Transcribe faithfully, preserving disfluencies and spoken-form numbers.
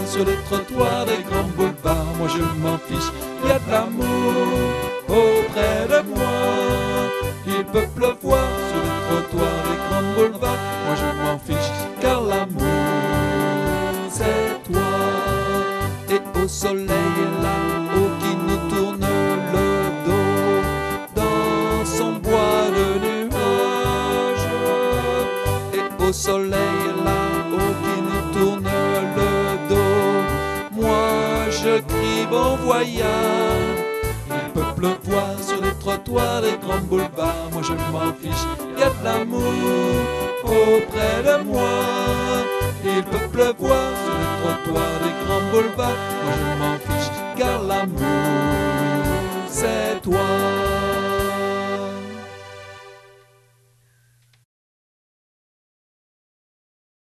sur les trottoirs des grands boulevards. Moi je m'en fiche, il y a de l'amour auprès de moi. Il peut pleuvoir sur les trottoirs des grands boulevards. Moi je m'en fiche, car l'amour c'est toi. Et au soleil là-haut qui nous tourne le dos dans son bois de nuages. Et au soleil là-haut qui nous tourne le dos, moi je crie bon voyage. Il peut pleuvoir sur les trottoirs des grands boulevards. Moi je m'en fiche, il y a de l'amour auprès de moi. Il peut pleuvoir sur les trottoirs des grands boulevards. Moi je m'en fiche, car l'amour c'est toi.